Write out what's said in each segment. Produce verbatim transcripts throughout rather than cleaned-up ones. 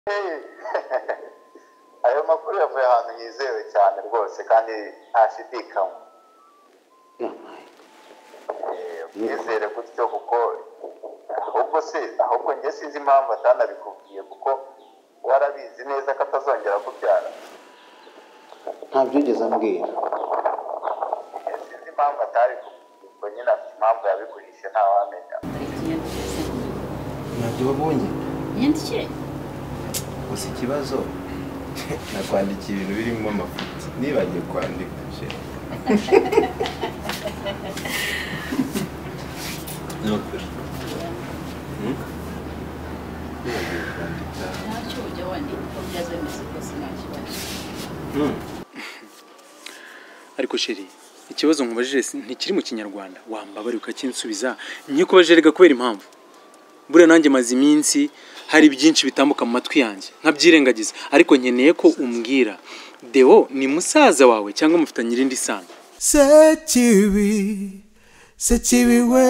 ayo makuru yavuye ahantu yizewe cyane rwose kandi ntashidikanywa. Nizere gutyo kuko ahubwo se ahubwo njye sinzi impamvu atanabikubwiye kuko warabizi neza ko atazongera kubyara. Ntabyo ugeze ambwira. Sinzi impamvu atabikubwiye ubwo nyine afite impamvu yabigurishe ntawamenya. Ntabyo wabonye? Yandikiye? Gusa ikibazo nakwandikiye ibintu birimo amafuti nibagiye kwandika. Nokuri. Hmm? Nibagiye kwandika. Ntacyo ujya wandika ko byazemeze kose nta kibazo. Hmm. Ariko sheri ikibazo nkubajije ntikiri mu kinyarwanda wambabari ukakinsubiza nyikubajije rega kubera impamvu bure nanjye maze iminsi hari byinshi bitambuka mu matwi yanjye nkabyirengagiza ariko nkeneye ko umbwira Deo ni musaza wawe cyangwa mufitanye irindi sano. Sekibi Sekibi we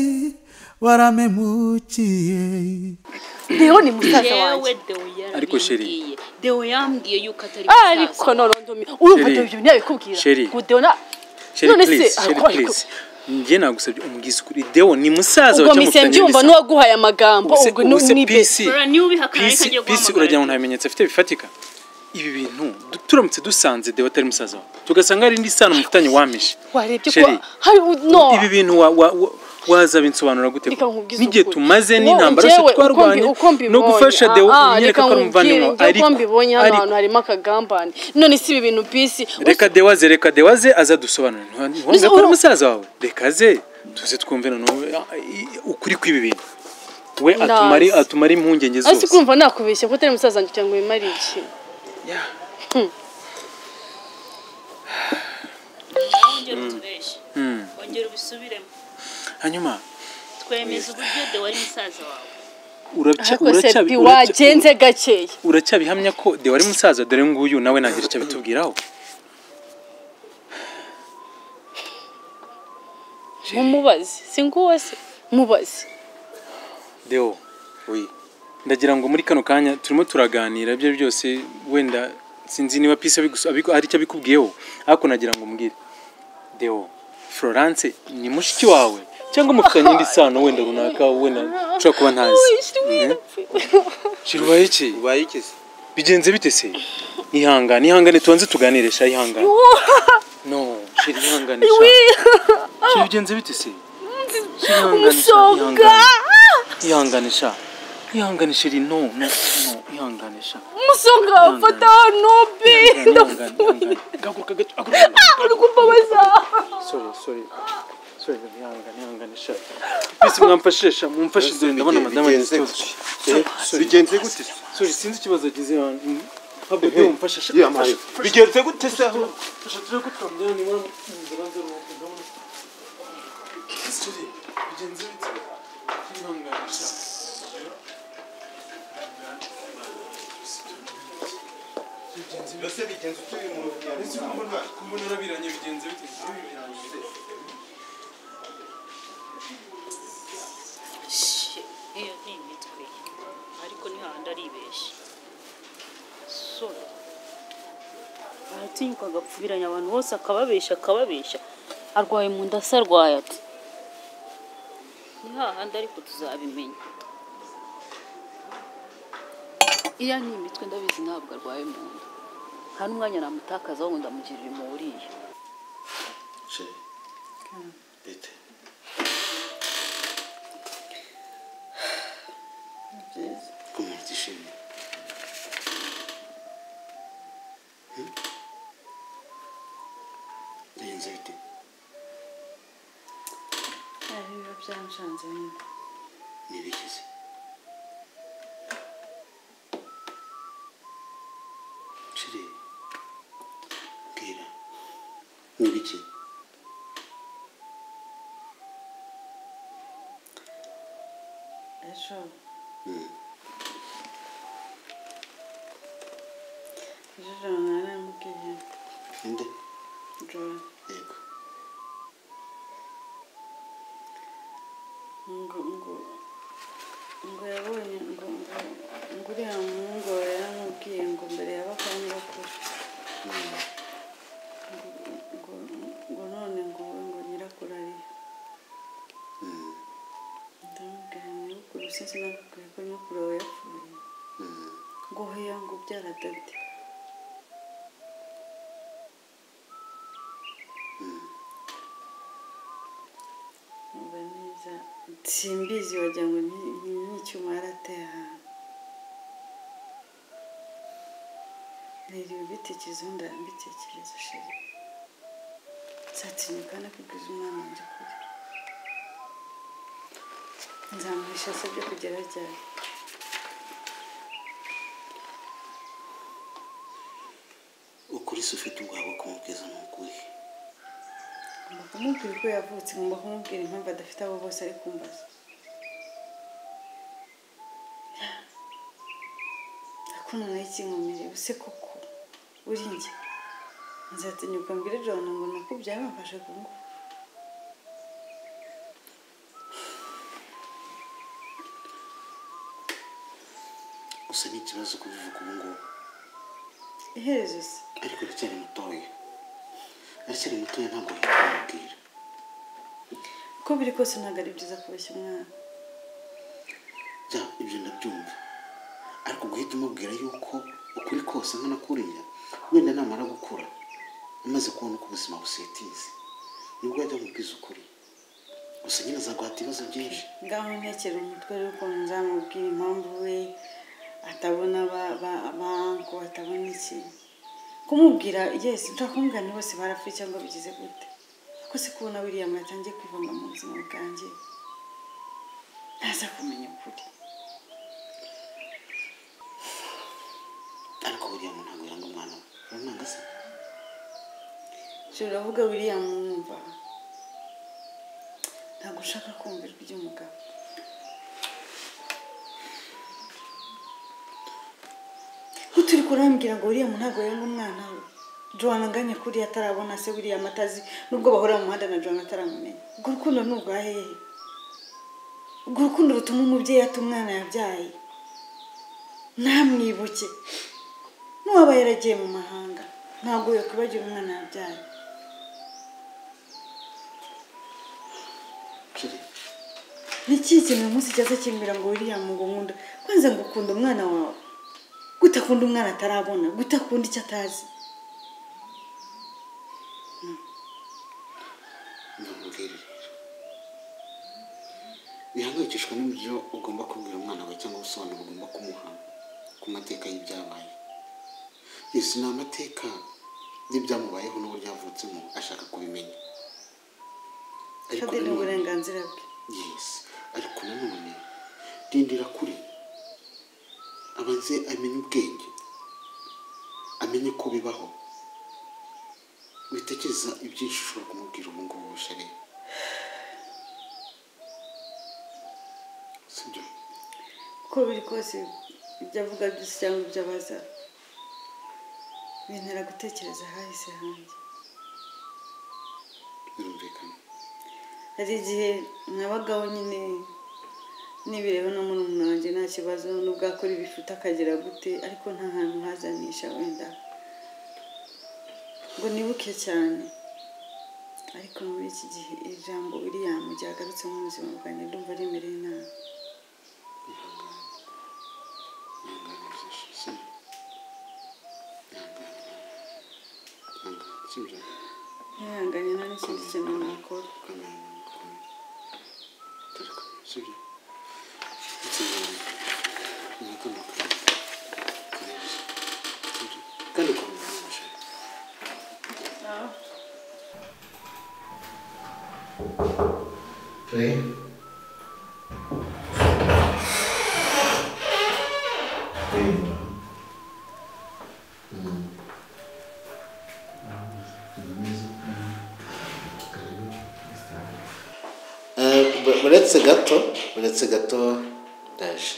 waramemukiye. Deo ni musaza wanjye. Ariko sheri Deo yambwiye yuko atari musaza. Ariko none ndumi urumva Deo ibyo ntiyabikubwira. Ngo Deo na none se please ngiye nagusabye umubwiza ukuri Deo ni musaza wacu mufitanye irindi sano. Ubwo mise n'uwaguhaye amagambo ubwo ni bisi. Bisi urajya ngo nta bimenyetso afite bifatika. Ibi bintu turamutse dusanze Deo atari musaza wawe tugasanga ari indi sano mufitanye wamishe. Warebye ko hari no ibi bintu waza binsobanura gute n'igihe tumaze n'intambara se twarwanye no gufasha Deo unyereka ko umuvandimwe ariko mbibonye ahantu harimo akagambane none si ibi bintu bisi reka Dewaze reka Dewaze aza dusobanura ntuvuga ko ari musaza wawe reka ze tuze twumve none ukuri kw'ibi bintu we atumari atumari impungenge zose asi kumva nakubeshya ko atari musaza wanjye cyangwa wimari iki ya ongera utubeshye ongera ubisubiremo hanyuma twemeza uburyo Deo ari musaza wawe uracha uracha wagenze gakeye uracha bihamya ko Deo ari musaza dore nguyu nawe nagira icyo bitubwiraho mumubazi singuwe se mubazi Deo oui ndagira ngo muri kano kanya turimo turaganira byo byose wenda sinzi niba pisa ari cyo bikubwiyeho ariko nagira ngo mbwire Deo Florence ni mushiki wawe cyangwa mufitanye indi sano wenda runaka wenda ushaka kuba ntazi Shirubaye iki ubaye iki bigenze bite se ihangane ihangane tuanze tuganiresha ihangane no shiri ihangane sha shiri bigenze bite se Musoga ihangane sha ihangane shiri no no no ihangane sha Musoga fata nobe ihangane gaguruka gato aguruka baza sorry sorry sorry ihangane ihangane sha bisi mwamfashisha mumfashize ndabona madama y'ikibazo bigenze gute sorry sinzi ikibazo agize habwo byo mumfashisha bigenze gute se aho fasha turi kutwamya ni mwana nzira nzira ndabona sorry bigenze bite ihangane sha Lose bigenze utuye mu Ese kumbona kumbona urabiranye bigenze bite iyo ni imitwe ariko ni handi aribeshye so aratinyuka agapfubiranya abantu bose akababeshya akababeshya arwaye mu nda se arwaye ati ni hahandi ariko tuzabimenya iya ni imitwe ndabizi ntabwo arwaye mu nda nta n'umwanya namutakaza wo ndamugirira imuriye Chérie. Bite. Comment tu chérie? Bigenze bite? ari biba byanshanze nyine Ni ibiki se? Chérie. Bwira. Ni ibiki? ejo ejo naramubwiye Inde? Joy Yego. ngo ngo ngo yabonye ngo ngo ngo uriya muhungu wawe sinzi nakubwiye ko nyokuru wawe yapfuye ngo hoya ngo ubyara dade umva neza simbizi wagira ngo n'icyuma yarateye ahantu niriwe bitekerezo ndambitekerezo sheri nzatinyuka nakubwiza umwana wanjye kuri nzamuhisha asabye kugera ryari ukuri se ufite ubwabo kumubwiza ni ukuri ngomba kumubwira uko yavutse ngomba kumubwira impamvu adafite abo bose ari kumbaza ariko noneho ikinkomereye use koko uri njye nzatinyuka mbwire John ngo nakubyaye bamfashe ku ngufu gusa ni ikibazo kubivuga ubu ngubu iherezo se ariko aracyari mutoya aracyari mutoya ntabwo yakumubwira uko biri kose ntabwo ari byiza kubeshya umwana bya ibyo ndabyumva ariko guhita umubwira yuko ukuri kose nkana kuriya wenda namara gukura amaze kubona uko ubuzima busetize nibwo yajya mubwiza ukuri gusa nyine azaguhata ibibazo byinshi ngaho ntekera umutwe ariko nzamubwira impamvu we atabona abanko atabona iki kumubwira yes nshaka kumubwira ni bose barapfuye cyangwa bigize gute ko se kubona William yatangiye kwivanga mu buzima bwanjye ntaza kumenya ukuri ariko William ntabwo yanga umwana we uramwanga se ushobora kuvuga William mwumva ntabwo ushaka kumva ijwi ry'umugabo turi kurambwira ngo William ntabwo yanga umwana we Joan anganya kuri atarabona se William atazi nubwo bahora mu muhanda na Joan ataramumenya ubwo rukundo ni ubwa hehe ubwo rukundo rutuma umubyeyi ata umwana yabyaye ntamwibuke n'uwaba yaragiye mu mahanga ntabwo yakwibagira umwana yabyaye niki kintu umunsi cyaza kimbira ngo William ngo nkunda kwanza ngo ukunda umwana wawe gutakunda umwana atarabona gutakunda icyo atazi ndamubwira bihangayikishwa n'ibyo ugomba kubwira umwana wawe cyangwa ubusobanuro ugomba kumuha ku mateka y'ibyabaye yesi ni amateka y'ibyamubayeho n'uburyo yavutsemo ashaka kubimenya ariko ni uburenganzira bwe yesi ariko nanone rindira kuri abanze amenye ubwenge amenye ko bibaho witekereza ibyinshi ushobora kumubwira ubu ngubu shari sibyo uko biri kose ibyo avuga byose cyangwa ibyo abaza bintera gutekereza hahise hanjye birumvikana hari igihe nabagaho nyine nibireba no muri umuntu wanjye nta kibazo nubwo akora ibifuta akagera gute ariko nta hantu hazanisha wenda ngo nibuke cyane ariko muri iki gihe ijambo William ryagarutse mu buzima bwanjye ndumva rimereye nabi ihanganye nta n'ikindi kintu nakora kandi ukomeza n'amashanyarazi Play. Uretse gato uretse gato ndaje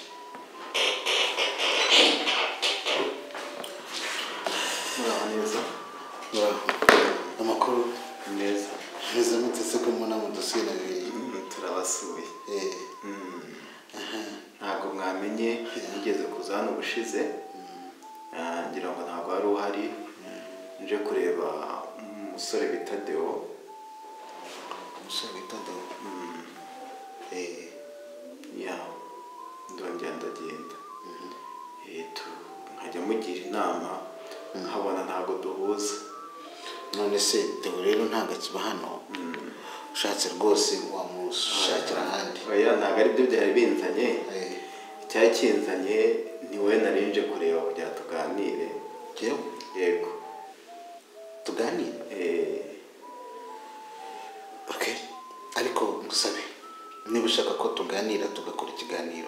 muraho neza muraho amakuru neza neza mutese ko mbona mu dosiye na bibiri turabasuye eh ntabwo mwamenye nigeze kuza hano ubushize ngira ngo ntabwo wari uhari nje kureba umusore bita Deo umusore bita Deo eh ya ndongera ndagenda Eh, tu- nkajya mugira inama nkabona ntabwo duhuza. none se Theo rero ntabwo akiba hano ushatse rwose wamushakira ahandi. oya ntabwo ari byo byari binzanye. Eh, icyari kinzanye ni wowe narinje kureba kugira tuganire. Theo yego tuganire. Eh, Okay, ariko ngusabe niba ushaka ko tuganira tugakora ikiganiro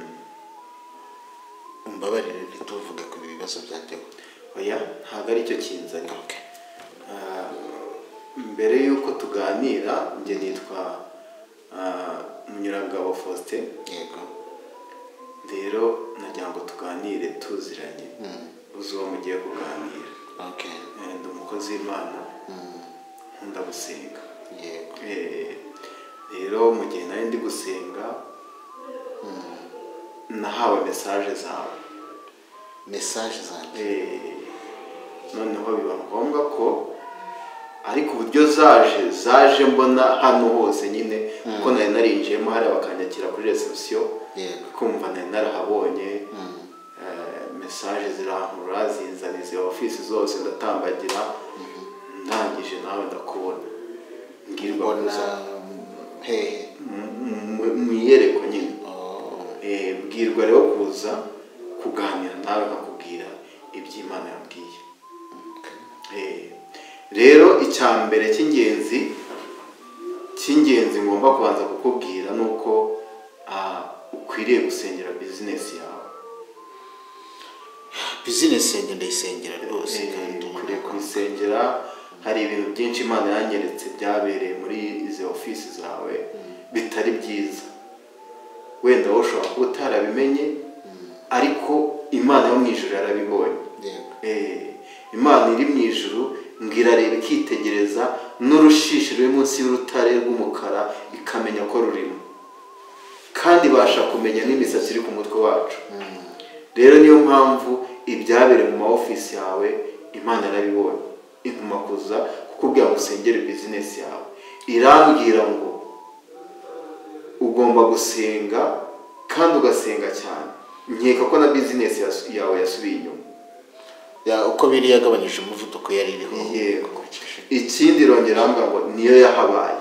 umbabarire ntituvuge ku bibazo bya Theo. oya ntabwo ari cyo kinzanye. Okay. Ah, mbere y'uko tuganira njye nitwa ah, Munyurangabo Faustin. Yego. rero nagira ngo tuganire tuziranye uzi uwo mugiye kuganira. Okay. Eh, ndi umukozi w'Imana nkunda gusenga. Yego. Eh, rero mu gihe nari ndi gusenga nahawe mesaje zawe. Message zanjye. Eh, noneho biba ngombwa ko ariko uburyo zaje zaje mbona hano hose nyine kuko nari narinjiyemo hari bakanyakira kuri reception. Yego. kumva nari narahabonye eh, mesaje zirankura zinzaniza ofisi zose ndatambagira ndangije nawe ndakubona ngirwa Mbona kuza hehe. mu iyereko nyine. Oh. Eh, bwirwa rero kuza kuganira nawe nkakubwira iby'Imana yambwiye. Eh, rero icya mbere cy'ingenzi cy'ingenzi ngomba kubanza kukubwira ni uko ah, ukwiriye gusengera bizinesi yawe. Business yanjye ndayisengera rwose Eh, kandi ukwiriye kuyisengera. hari ibintu byinshi Imana yanyeretse byabereye muri izi ofisi zawe bitari byiza. wenda wowe ushobora kuba utarabimenye ariko Imana yo mu ijuru yarabibonye. Yego. Eh, Imana iri mu ijuru ngo irareba ikitegereza n'urushishi ruri munsi y'urutare rw'umukara ikamenya ko rurimo kandi ibasha kumenya n'imisatsi iri ku mutwe wacu. rero niyo mpamvu ibyabereye mu ma ofisi yawe Imana yarabibonye intuma kuza kukubwira ngo usengere bizinesi yawe. irambwira ngo ugomba gusenga kandi ugasenga cyane. nkeka ko na bizinesi yawe yasubiye inyuma. Ya uko biri yagabanyije umuvuduko yari iriho. Yego. ikindi rongera ambwa ngo niyo yahabaye.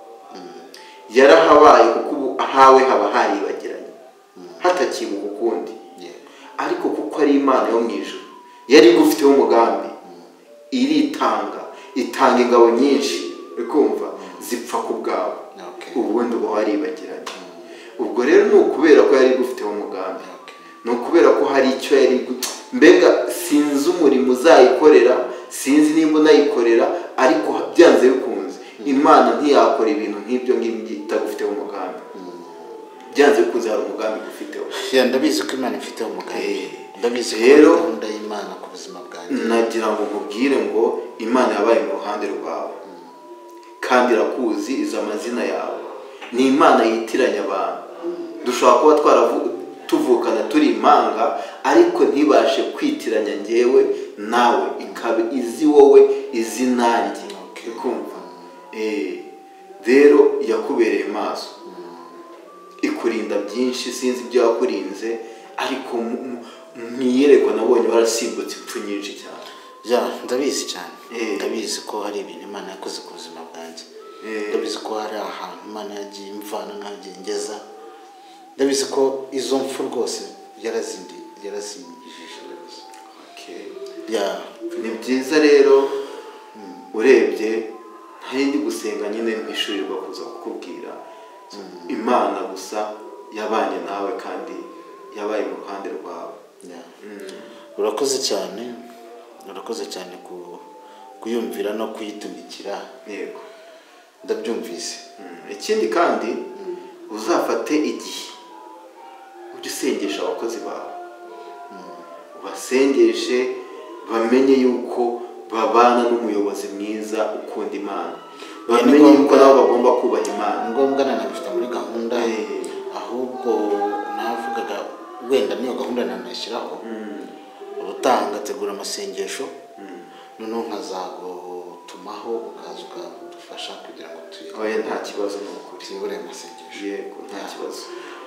yarahabaye kuko ubu ahawe haba haribagiranye hatakibuka ukundi. ariko kuko ari Imana yo mu ijuru yari igufiteho umugambi iritanga itanga ingabo nyinshi ukumva zipfa ku bwawe. ubundi uba waribagiranye. ubwo rero ni ukubera ko yari igufiteho umugambi. ni ukubera ko hari icyo yari mbega sinzi umurimo uzayikorera sinzi nimba unayikorera ariko byanze bikunze Imana ntiyakora ibintu nk'ibyo ngibyo itagufiteho umugambi. byanze bikunze hari umugambi ufiteho. Ya ndabizi ko Imana ifiteho umugambi. Ndabizi ko rero gahunda y'Imana ku buzima bwanjye. nagira ngo nkubwire ngo Imana yabaye mu ruhande rwawe kandi irakuzi izi amazina yawe. ni Imana yitiranya abantu. dushobora kuba twaravuga tuvukana turi impanga ariko ntibashe kwitiranya njyewe nawe ikaba izi wowe izi nanjye. ukumva eh rero yakubereye maso ikurinda byinshi sinzi ibyo yakurinze ariko mwiyerekwa nabonye barasimbutse ipfu nyinshi cyane. Ya ndabizi cyane. Eh. ndabizi ko hari ibintu Imana yakoze ku buzima bwanjye. Eh. ndabizi ko hari ahantu Imana yagiye imvana nkagiye ngeza. ndabizi ko izo mfu rwose yarazindi yarazingishije rwose. Okay. Ya ni byiza rero urebye ntayindi gusenga nyine mpishurirwa kuza kukubwira Imana gusa yabanye nawe kandi yabaye mu ruhande rwawe. ya urakoze cyane urakoze cyane ku kuyumvira no kuyitumikira. Yego. ndabyumvise. ikindi kandi uzafate igihe ujye usengesha abakozi bawe ubasengeshe bamenye yuko babana n'umuyobozi mwiza ukunda Imana. bamenye yuko nabo bagomba kubaha Imana. ngombwa nanabifite muri gahunda ahubwo navugaga wenda niyo gahunda nanashyiraho ubutaha ngategura amasengesho noneho nkazagutumaho ukaza ukadufasha kugira ngo oya nta kibazo ni ukuri. tuyobore amasengesho. Yego nta kibazo.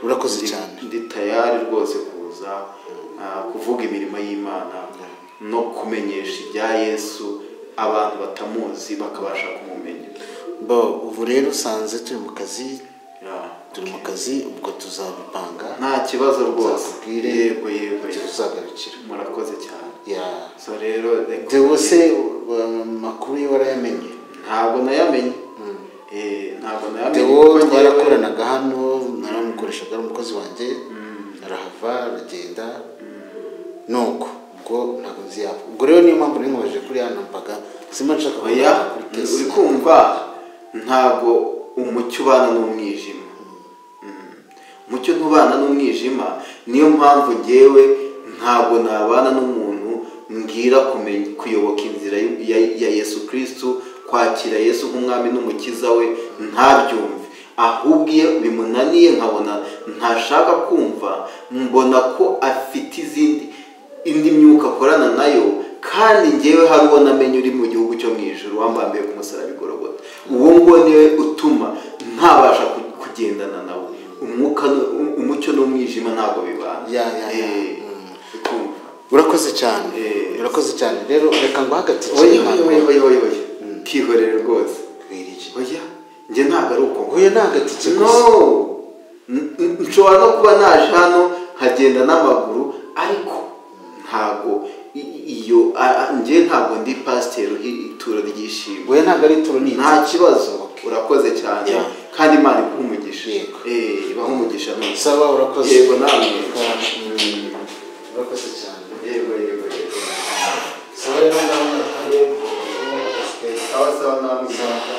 urakoze Ndi- cyane ndi tayari rwose kuza ah, kuvuga imirimo y'Imana no kumenyesha ibya Yesu abantu batamuzi bakabasha kumumenya. bo ubu rero usanze turi mu kazi Yeah. turi mu kazi ubwo tuzabipanga Nta kibazo rwose. Nzakubwire Yego yego icyo yego. tuzagarukira Murakoze cyane. ya So rero reka- dewo se amakuru ye warayamenye ntabwo nayamenye. Eh ntabwo nayamenye. dewo kuko njyewe- twarakoranaga hano naramukoreshaga ari umukozi wanjye arahava aragenda nuko ubwo ntabwo nzi yabo ubwo rero niyo mpamvu ninkomeje kuri hano mbaga simba nshaka oya kuvuga kuri tesi uri kumva ntabwo umucyo ubana n'umwijima. Mm. Umucyo ntubana n'umwijima niyo mpamvu ngewe ntabwo nabana n'umuntu mbwira kumenya kuyoboka inzira ya, ya Yesu Kristo, kwakira Yesu nk'umwami n'umukiza we ntabyumve, ahubwo iyo bimunaniye nkabona ntashaka kumva, mbona ko afite izindi indi myuka akorana nayo, kandi ngewe hari uwo namenye uri mu gihugu cyo mu ijuru wambambiye ku musaraba igorogota. Uwo ngo niwe utuma ntabasha kugendana nawe. Umwuka umucyo n'umwijima ntabwo bibana. ya ya ya Eh, ukumva. urakoze cyane Eh. urakoze cyane rero reka ngo hagati Oya oya oya oya oya. Kihorere rwose. kwiriki Oya njye ntabwo ari uko. huye ntagatike No. N- n- nshobora no kuba naje hano nkagenda n'amaguru, ariko ntabwo i- iyo a- a- njye ntabwo ndi pasiteri ituro ryishimwe. huye ntabwo ari turo ni Nta kibazo. Urakoze cyane. Yeah. Kandi Imana iguha umugisha. Yego. Eh ibaha umugisha none. sawa urakoze Yego namwe. Mm. urakoze cyane Yego yego yego. sawa rero ndabona ari Sawa sawa namwe.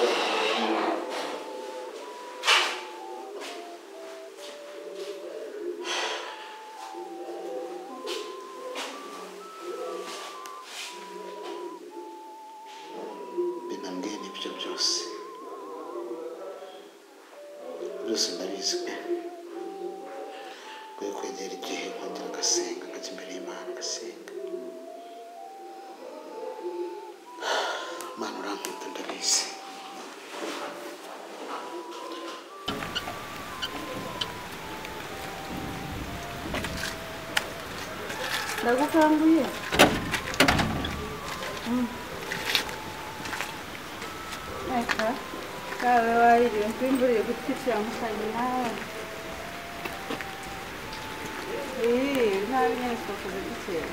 binambwiye n'ibyo byose byose ndabizi pe kwe kwegera igihe nkongera agasenga nkajya imbere y'Imana agasenga Mana urankunda ndabizi ndagukanguye aka kawe waririwe mpimburiye gutwikira mu kazi nawe eee ntabi nyine twakoze dukera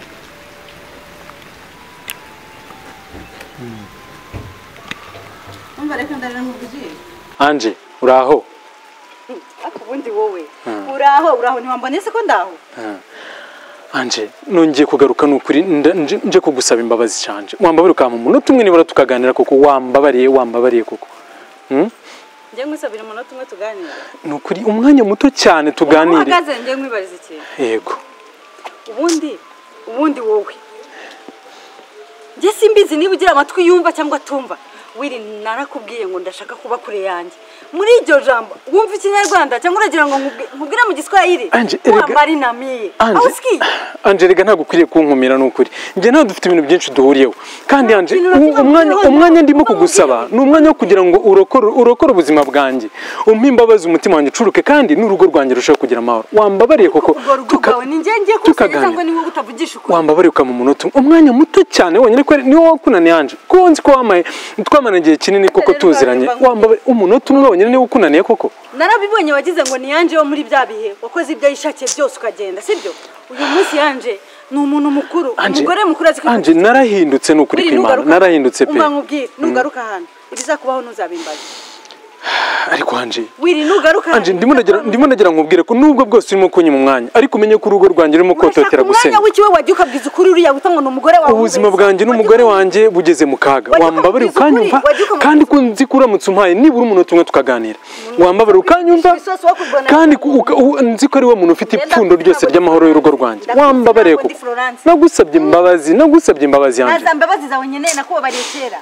umva reka ndarira nkubwiye Anje uraho ariko ubundi wowe uraho uraho ntiwambonye se ko ndaho Anje nongeye kugaruka nukuri nda- nje nje kugusaba imbabazi cyane wambabariye ukampa umunota umwe nibura tukaganira koko wambabariye wambabariye koko hmm? njye ngwisabira umunota umwe tuganira nukuri umwanya muto cyane tuganire uhagaze njye nkwibariza ikintu yego ubundi ubundi wowe njye simbizi niba ugira amatwi yumva cyangwa atumva wiri narakubwiye ngo ndashaka kuba kure yanjye muri iryo jambo wumva ikinyarwanda cyangwa uragira ngo nkubwi- nkubwire mu giswahili Anje, erega- wambari namiye Anje, awuski Anje rega ntabwo ukwiriye kunkumira nukuri njye nawe dufite ibintu byinshi duhuriyeho kandi Anje Ikintu na kimwe umwanya duhuriyeho, umwanya ndimo ntabwo kugusaba ni umwanya wo kugira ngo urokore urokore ubuzima bwanjye umpe imbabazi umutima wanjye ucuruke kandi n'urugo rwanjye rushaho kugira amahoro wambabariye koko urwo rugo tuka- rwawe ni njye ngiye kusenya tukaganira. cyangwa ni wowe utavugisha ukuri wambabariye ukampa umunota umwe umwanya muto cyane wonyine ko ari- niwo wakunaniye Anje ko nzi ko wamaye twamana igihe kinini koko tuziranye wambabariye umunota umwe wonyine niwo ukunaniye koko narabibonye wagize ngo ni yanje wo muri bya bihe wakoze ibyo yishakiye byose ukagenda sibyo uyu munsi yanje ni umuntu mukuru Anje- umugore mukuru azi ko Anje narahindutse nukuri Wiri, kw'Imana nugaruka- narahindutse pe umva nkubwire nugaruka hano ibizakubaho ntuzabimbaze ariko Anje wiri nugaruka Anje ndimo nagira ndimo nagira nkubwire ko nubwo bwose urimo kunyima umwanya ariko umenye ko urugo rwanjye rurimo kototera umwanya gusenya w'ikiwe wagiye ukabwiza ukuri uriya wita ngo ni umugore wawe ubuzima wese. bwanjye n'umugore wanjye bugeze mu kaga Wajya wambabariye ukamubwiza ukuri, ukanyumva wajya ukamubwiza kandi ko nzi ko uramutse umpaye nibura umunota umwe tukaganira wambabariye ukanyumva Ibisosi wo kurwana kandi n'abagabo. ku- uka- u- nzi ko ari we muntu ufite Ngenda ipfundo kugira ryose ngo ry'amahoro ndi y'urugo Florence. rwanjye Ndakuzi wambabariye ntabwo ko ndi Florence. nagusabye imbabazi nagusabye imbabazi yanjye ntaza mbabazi zawe nkeneye nakubabariye kera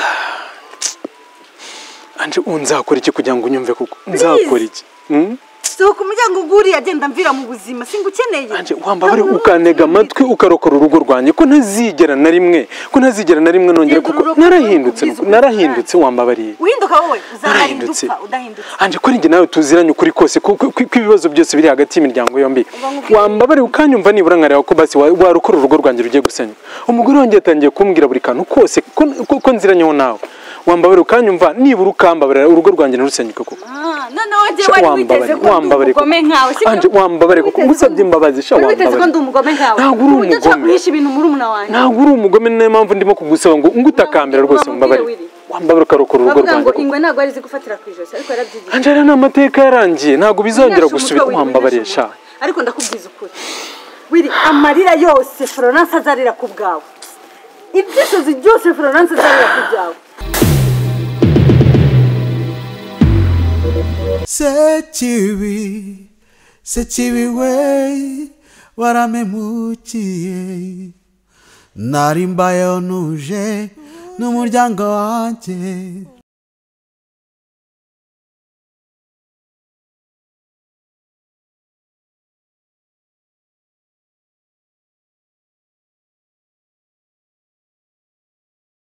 Anje unzakora iki kugira ngo unyumve koko nzakora iki Hmm? sohoka umuryango nguri agenda mvira mu buzima singukeneye anje wambabare ukantega amatwi ukarokora urugo rwanjye ko ntazigera na rimwe ko ntazigera na rimwe nongera kuko narahindutse narahindutse wambabariye uhinduka wowe uzahinduka udahindutse anje ko ninjye nawe tuziranye ukuri kose ko ibibazo byose biri hagati y'imiryango yombi wambabare ukanyumva nibura nkareba ko basi warukora urugo rwanjye rugiye gusenya umugore wanjye yatangiye kumbwira buri kantu kose ko nziranyeho nawe wambabare ukanyumva nibura ukambabara urugo rwanjye narusenyuka koko none waje wari witeze ko umugome nkawe anje wambabare kuko ngusabye imbabazi sha wambabare witeze ko ndi umugome nkawe ntabwo uri umugome kuhisha ibintu muri umuna wanjye ntabwo uri umugome niyo mpamvu ndimo kugusaba ngo ngutakambira rwose wambabare wambabare ukarokora urugo rwanjye ingwe ntabwo ari zigufatira ku ijosi ariko yarabyigiye anje ari n'amateka yarangiye ntabwo bizongera gusubira wambabare sha ariko ndakubwiza ukuri wiri amarira yose Florence azarira ku bwawe ibyisozi byose Florence azarira ku byawe Sechiwi, sechiwi we, waramemukiye. Nari mbayeho nuje n'umuryango wanjye.